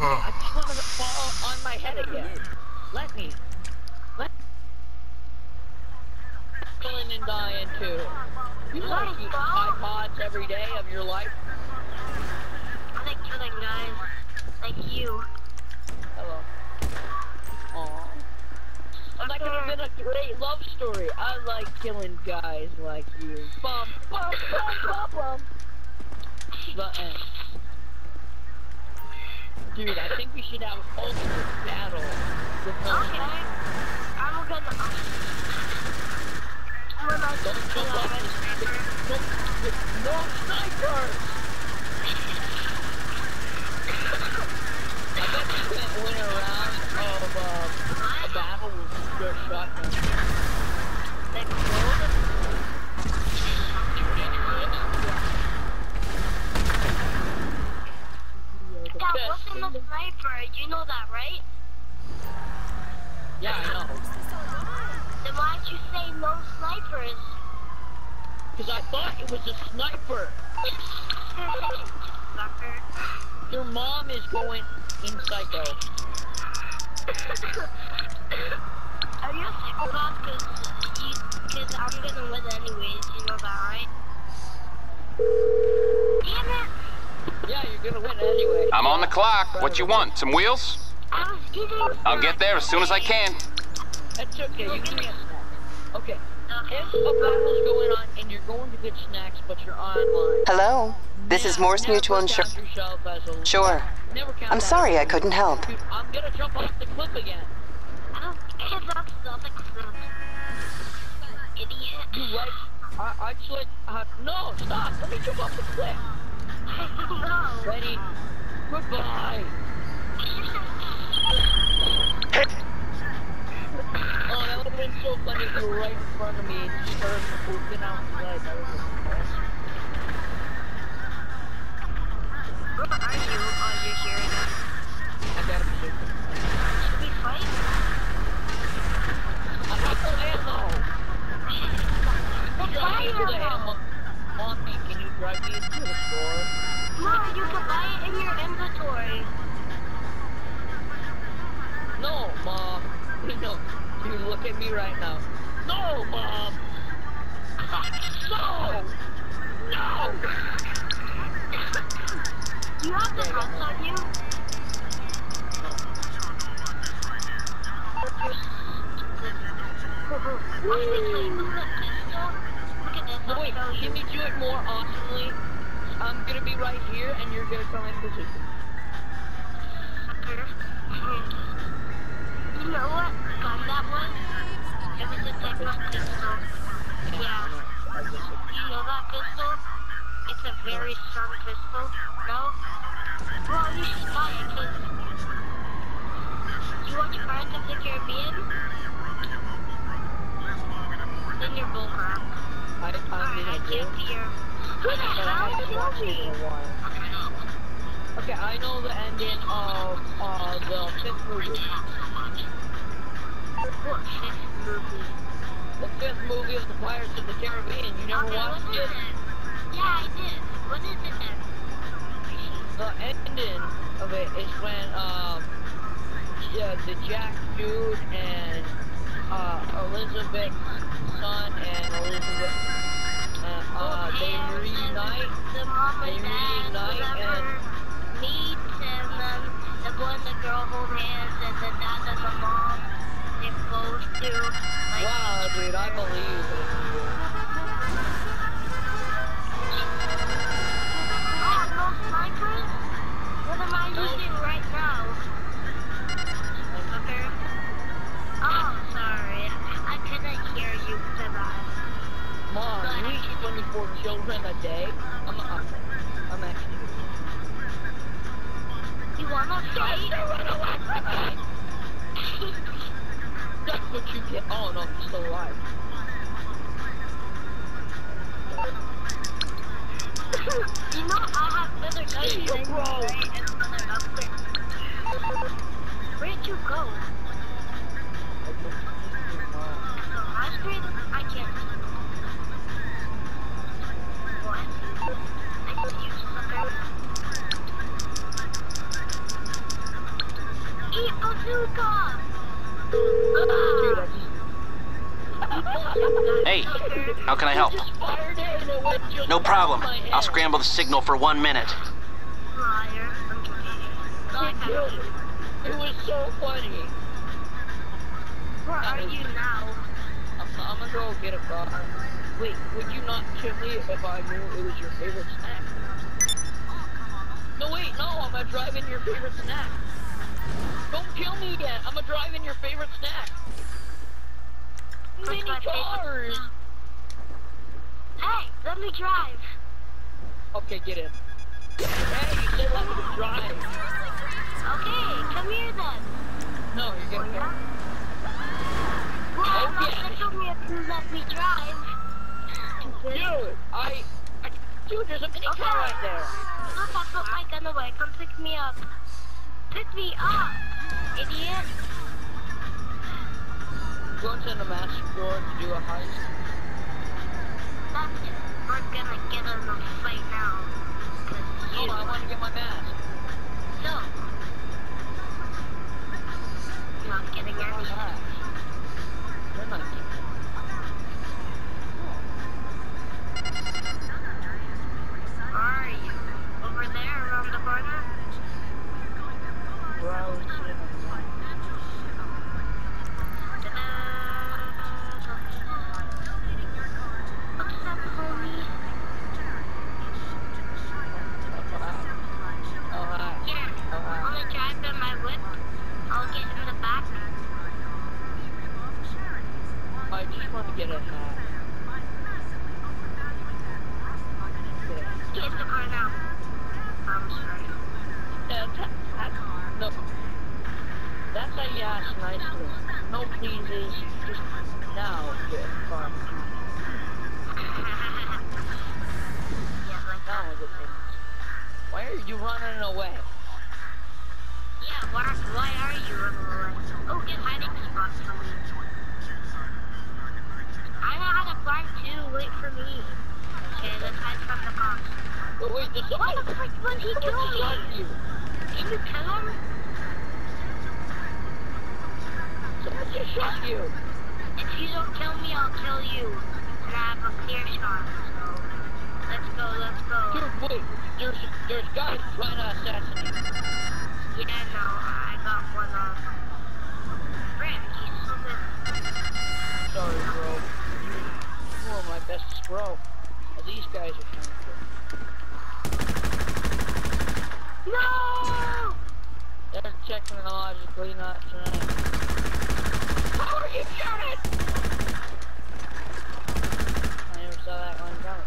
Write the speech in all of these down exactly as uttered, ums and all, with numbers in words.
I just want to fall on my head again. Let me. Let me. Killing and dying too. You like eat iPods every day of your life? I like killing guys like you. Hello. Aww. And that could have been a great love story. I like killing guys like you. Bum, bum, bum, bum, bum. The end. Dude, I think we should have an ultimate battle with no Okay. I'm gonna... I'm gonna Don't jump off the sniper. No snipers! I bet you can't win a round of uh, a battle with your shotgun. Like gold? That wasn't a sniper, you know that, right? Yeah, I know. Then why'd you say no snipers? Because I thought it was a sniper. Sucker. Your mom is going in psycho. Are you a psychopath? Because because I'm gonna win anyways, you know that, right? Damn it! Yeah, you're gonna win anyway. I'm on the clock. What you want? Some wheels? I was eating I'll get there as soon as I can. That's okay, you can get snacks. Okay, if a battle's going on and you're going to get snacks, but you're online. Hello, this is Morse never Mutual count Insurance. yourself as a- Sure. Never count I'm that sorry as I a- couldn't help. Dude, I'm gonna jump off the cliff again. I don't care about stuff like that. Idiot. You like, I, I just like, uh, no, stop, let me jump off the cliff. No. Ready? Goodbye. Oh, that would have been so funny if you were right in front of me and just started pooping out the leg. That would have been awesome. Where are you? Oh, you're here again. I gotta be safe. Should we fight? I got no ammo. Let's Drive buy me to the ammo. ammo. Mommy, can you drive me to the store? No, you can buy it in your inventory. No, Mom. No, you look at me right now. No, Mom. No. No. You have the guns on you? Actually, look at this pistol. Look at this, No, I'll wait, show you. can you do it more awesomely? I'm gonna be right here, and you're gonna come in position. You know what gun that was? It was a type of pistol. Yeah. You know that pistol? It's a very strong pistol. No? Well, you should buy it, because... You watch Pirates of the Caribbean? Then you're bullcrap. I, I mean, Alright, I I do. can't hear. Who the But I hell haven't watched it in killed a me? while. Okay, I know the ending of uh, the fifth movie. What fifth movie? The fifth movie of the Pirates of the Caribbean. You never Okay, watched what is it? it? Yeah, I did. What is it then? The ending of it is when um, yeah, the Jack dude and uh, Elizabeth's son and Elizabeth, uh, uh, they reunite. The mom They and dad, reunite whoever and meets, and then the boy and the girl hold hands, and the dad and the mom, they both do. Like, wow, dude, I believe it. oh, no snipers? What am I using right now? Okay. Oh, sorry. I couldn't hear you for that. Mom, you eat twenty-four children a day? I'm, I'm, I'm actually. You wanna fight? Run away from me! That's what you get. Oh no, he's still alive. You know I have another gun Hey, thing, bro. right? And another upgrade. Where'd you go? So my screen, I can't see. What? I see you, sucker. two cars. Dude, I just... Hey, how can I help? just fired it and it went just No problem. over my head. I'll scramble the signal for one minute. Liar. I'm kidding. Like, I Dude, it was so funny. Where are you now? I'm, I'm gonna go get a car. Wait, would you not kill me if I knew it was your favorite snack? No, wait, no, I'm gonna drive in your favorite snack. Don't kill me yet. I'm gonna drive in your favorite snack. Mini cars. Hey, let me drive. Okay, get in. Hey, you said let me drive. Okay, come here then. No, you're gonna Yeah? Well, Oh, I'm not yeah. gonna come here to let me drive. Dude, I, I, dude, there's a mini Okay. car right there. Look, I put my gun away. Come pick me up. Pick me up, idiot. Going to the mask store to do a heist. That's it. We're gonna get in a fight now. Cause you... No, I want to get my mask. No. Not getting Get my any. mask. You're not getting it. Where are you? Over there, around the corner? Where I was sitting on the mask. What's up, homie? Oh, hi. Here, Oh, hi. I'm gonna drive in my whip. I'll get in the back. I just want to get a hat. Get in the car now. I'm sorry. Yeah, that, that, no. That's how you ask nicely. No pleases, just now get in the car. Yeah, like Now that. is the thing. Why are you running away? Yeah, why, why are you running away? Oh, get hiding spots for me. I know how to climb too. Wait for me. Okay, let's hide from the cops. But wait, there's What somebody, the frick would he kill someone shot me? you. Can you kill him? Someone just shot you. If you don't kill me, I'll kill you. And I have a clear shot, so... Let's go, let's go. Dude, wait, there's, there's guys trying to assassinate me. Yeah, no, I got one on. Frick, he's so good. Sorry, bro. You are my bestest bro. Well, these guys are trying to kill me. No! They're technologically not trying. How are you shooting? I never saw that one coming.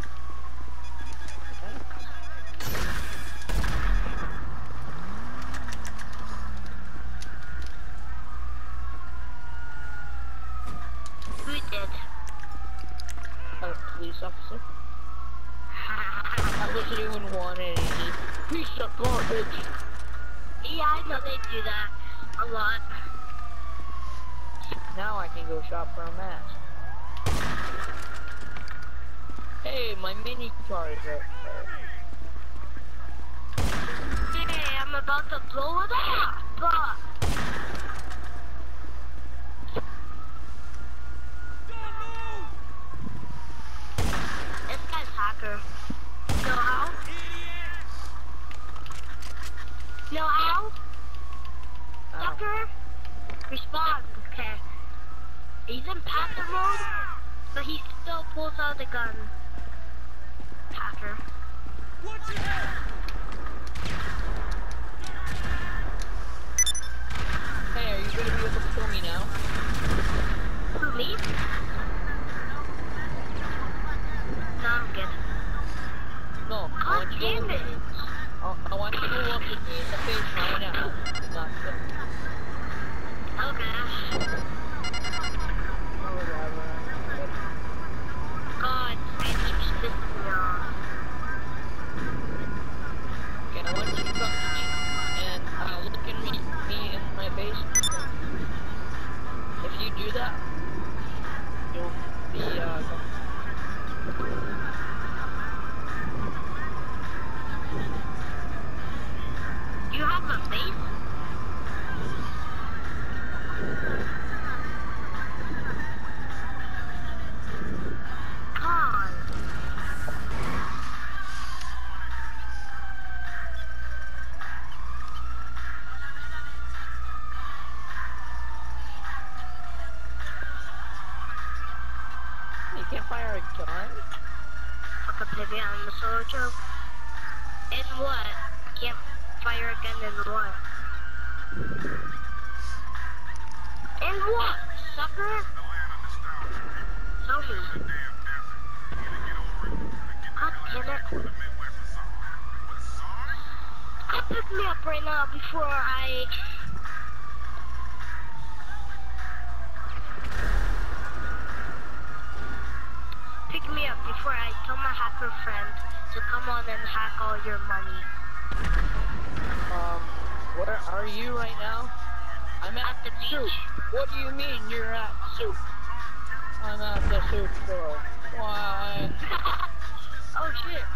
Okay. Who did? A police officer? I wasn't even wanted any piece of garbage. Yeah, I know they do that a lot. Now I can go shop for a mask. Hey, my mini car is right there. Hey, I'm about to blow it up! But... This guy's hacker. Know how? Know how? Ow. Hacker? Respond, okay. He's in passive mode, but he still pulls out the gun. Hacker. Hey, are you gonna be able to kill me now? Who, me? No, I'm good. No, I want you to damn look it. at me. I, I want you to look at me in the face right now. Not kill me. Okay. Oh, whatever. God, I keep pissing me off. Okay, I want you to come to me and uh, look at me, me in my face. If you do that, you'll be uh. You have a face? son? Fucking pivot on the solo joke. And what? Can't fire again and what? And what, sucker? Tell me. God damn it. Come pick me up right now before I... Pick me up before I tell my hacker friend to come on and hack all your money. Um, where are you right now? I'm at, At the soup. beach. What do you mean you're at soup? I'm at the soup store. Why? Oh shit.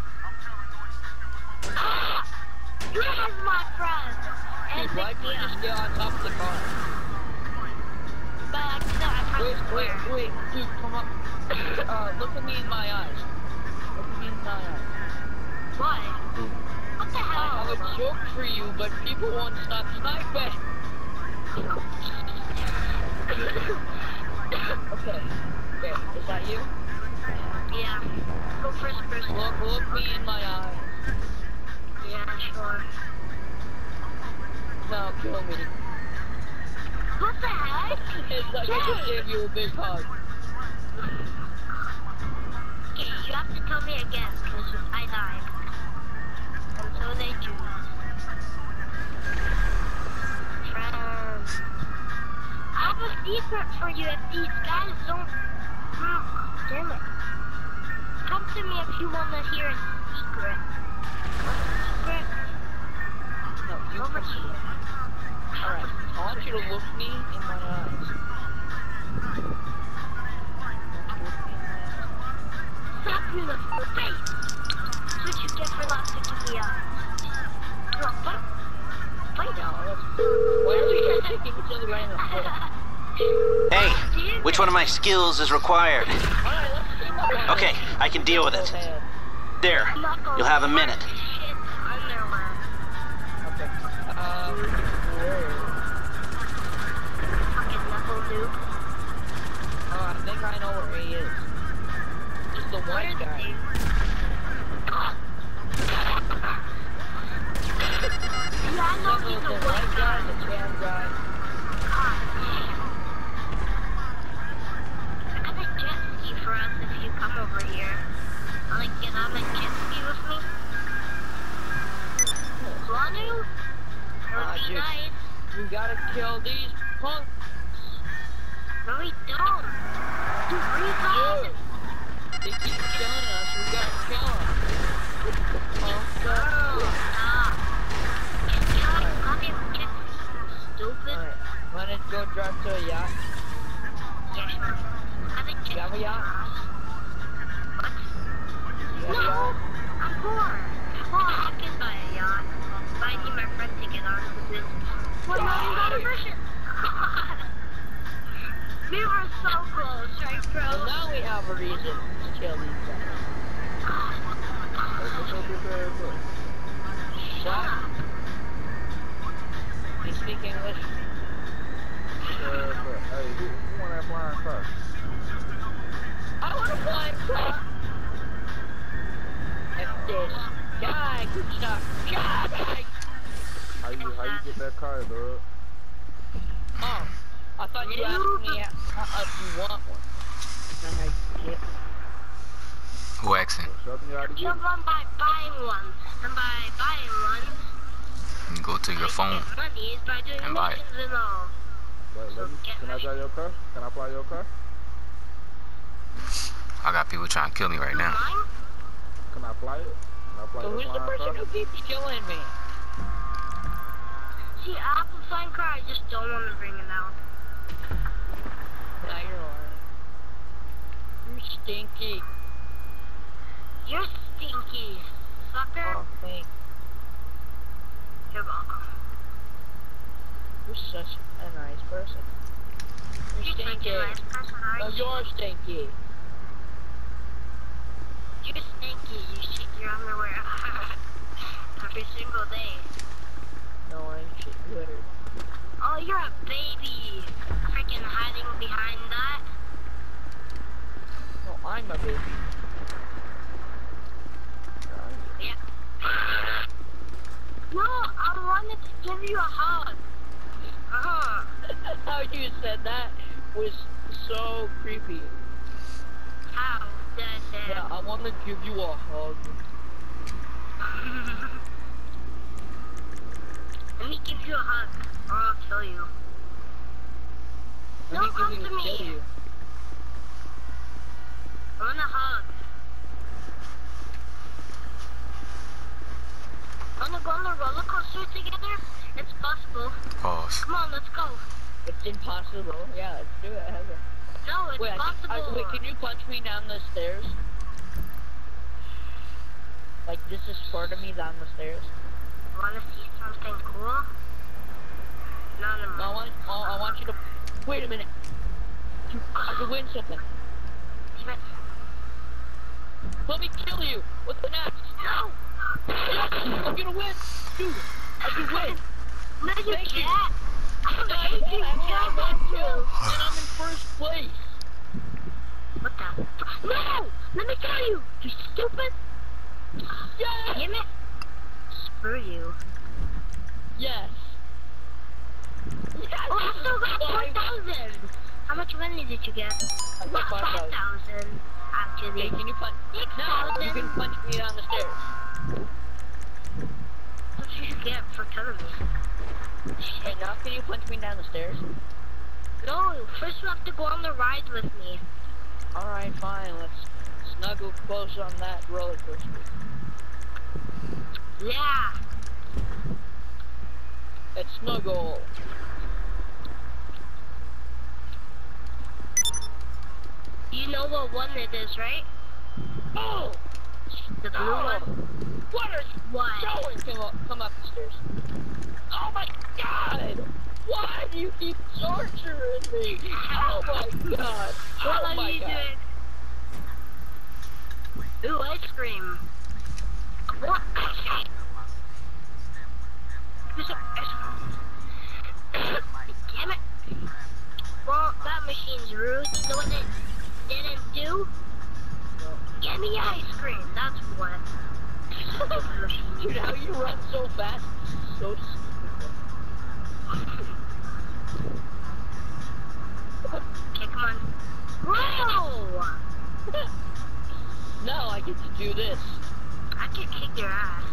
Here's my friend. And Dude, why pick did me you up. just get on top of the car? But I said I Wait, pressed wait, square. wait, dude, come up. Uh, look at me in my eyes. Look at me in my eyes. What? What the I hell? have a joke for you, but people won't stop sniping. Okay, okay, is that you? Yeah. Go first person. Look, look me in my eyes. Yeah, sure. Now kill me. What the heck? It's like I just gave you a big hug. Okay, you have to tell me again, because I died. And so they do. Friends. I have a secret for you if these guys don't... Hmm, damn it. Come to me if you want to hear a secret. What's the secret? No, you Over come here. Alright, I want you to look me in my eyes. Slap you in the face! That's what you get for not picking me up. Come on, fight. Fight now. Why are we kicking each other right in the foot? Hey, which one of my skills is required? Alright, let's team up on Okay, this. I can deal with it. There, I'm not gonna you'll have a minute. Shit, underwear. Okay. Um, where? Fucking level noob. Oh, I think I know where he is. Just the Where white is guy. he? Yeah, I know The, he's the a white white guy, guy. the tan guy. God damn. I got a jet ski for us if you come over here. Wanna get on a jet ski with me? Want to? That would Ah, be dude. nice. We gotta kill these punks. No, we don't. Dude, recon. Dude. They keep killing us. We gotta kill them. Punk Bro, up. stop. Just get on a goddamn jet ski. Stupid. Alright, wanna go drive to a yacht? Yeah, sure. I think You have a yacht? What? You have a No, yacht? I'm poor. Well, I can buy a yacht. But I need my friend to get on this one million dollar version. We were so close, right, bro? Well, now we have a reason to kill these guys. Shut up. You speak English? Hey, who, who won that flying car? I wanna fly a car! F this. Die, good shot. Die! How you how you get that car, dog? Oh, I thought you asked me uh, if you want one. Then I get Who asking? Show me how to get Kill it. one by buying one. And by buying one, You go to your phone. get money is by doing and buy it. missions and all. Wait, let me, can I drive your car? Can I fly your car? I got people trying to kill me right now. Mine? Can I fly it? Can I fly So your who's the flying person car? who keeps killing me? See, I have a flying car, I just don't want to bring it out. Now you're lying. You're stinky. You're stinky, sucker. Oh, thanks. You're welcome. You're such a nice person. You're You're such stinky. a nice person, Oh, aren't you? you're stinky. You're stinky. You shit your underwear every single day. No, I ain't shit glitter. Oh, you're a baby. Freaking hiding behind that. No, I'm a baby. Yeah. No, I wanted to give you a hug. Uh-huh. How you said that was so creepy. How did I say Yeah, I want to give you a hug. Let me give you a hug, or I'll kill you. Let No, me come give to you, me. kill you. I want a hug. Wanna go on the roller coaster together? It's possible. Pause. Come on, let's go. It's impossible. Yeah, let's do it. Heather. No, it's Wait, I think, possible. I, wait, can you punch me down the stairs? Like, this is part of me down the stairs. Wanna see something cool? No, no, No, I no. want, oh, I want you to. Wait a minute. You, I could win something. Damn it. Let me kill you with an axe. No! Yes, I'm gonna win, dude. I can win. No, you Thank you. can't. I, You I, can't. I won too, and I'm in first place. What the? No! Let me tell you, you stupid. Yes. Damn it. Screw you. Yes. Yes. Oh, I still got four thousand. How much money did you get? I got five thousand. thousand. Actually. Okay, can you punch? six Now thousand. you can punch me down the stairs. What did you get for killing me? Hey, now can you punch me down the stairs? No, first you have to go on the ride with me. Alright, fine. Let's snuggle close on that roller coaster. Yeah. Let's snuggle. You know what one it is, right? Oh! The blue Oh. one? What are you What? doing? Come up, come up the stairs. Oh my god! Why do you keep torturing me? Oh my god! What Oh are my you god! doing? Ooh, ice cream. What? There's a ice cream. Damn it. Well, that machine's rude. You know what it didn't do? Give me ice cream. That's what. Dude, how you run so fast? So stupid. Okay, come on. Whoa! Now I get to do this. I can kick your ass.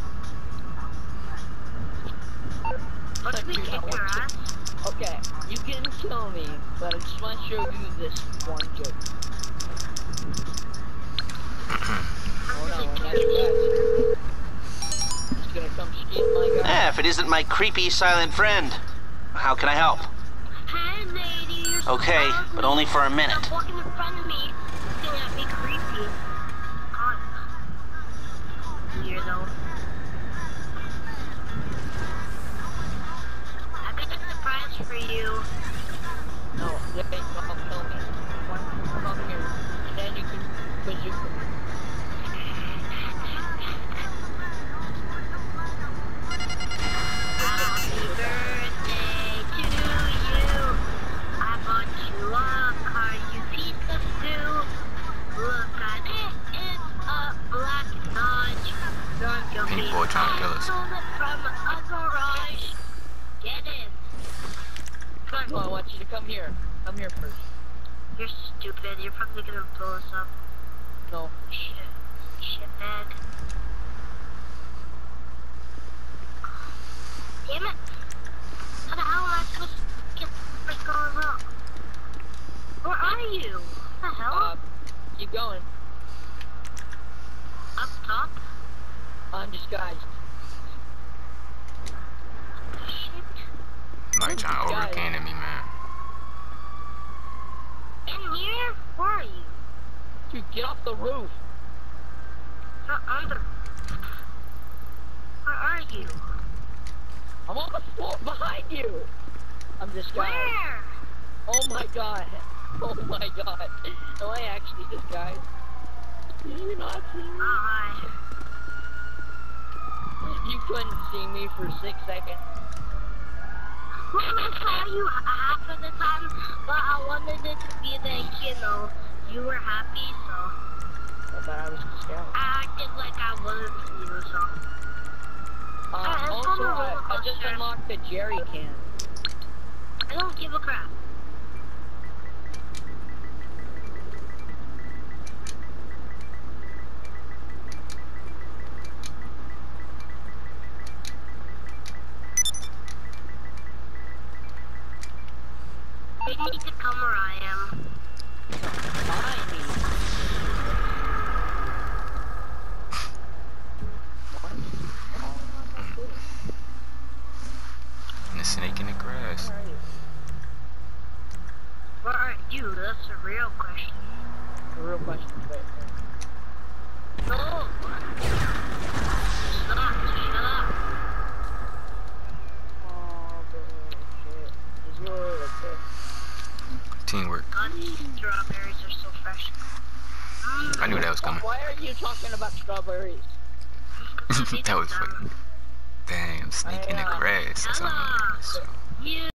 What did we kick your ass? Okay, you can kill me, but I just want to show you this one joke. Oh no, not you guys. He's gonna come steal my guy. Eh, if it isn't my creepy silent friend. How can I help? Hey, ladies. Okay, but only for a minute. Stop walking in front of me. Looking at me creepy. God. Weirdo. I got a surprise for you. No, wait, don't kill me. Why don't you come up here, and then you can bazooka me. Happy birthday to you. I bought you a car, you piece of stew. Look at it, it's a black Dodge. Don't you Pink boy trying to kill us. Stole it from a garage. Get in. Come No, I on. want you to come here. Come here first. You're stupid. You're probably gonna blow us up. No. Shit. Shitbag. Damn it. How the hell am I supposed to get this going up? Where are you? What the hell? Uh, keep going. Up top? Undisguised. Shit. Like trying to over cannon me, man. In here? Where are you? Dude, get off the roof. Not under. Where are you? I'm on the floor behind you. I'm disguised. Where? Oh my god. Oh my god. Am I actually disguised? Did you not see me? Alright. You couldn't see me for six seconds. Well, I saw you half of the time, but I wanted it to be like, you know, you were happy, so I thought I was scared. I acted like I wasn't you, so. Uh, Alright, let's go also, to the I, roller I just coaster. unlocked the jerry can. I don't give a crap. They need to come where I am. Behind me. And the snake in the grass. Where are you? That's a real question. The real question is right there. No! Shut up, shut up. Oh, bullshit. He's really like this. Teamwork. God, these strawberries are so fresh. Mm. I knew that was coming. Why are you talking about strawberries? That was funny. Dang, I'm snake in the I, uh, grass. That's Ella. something. So. You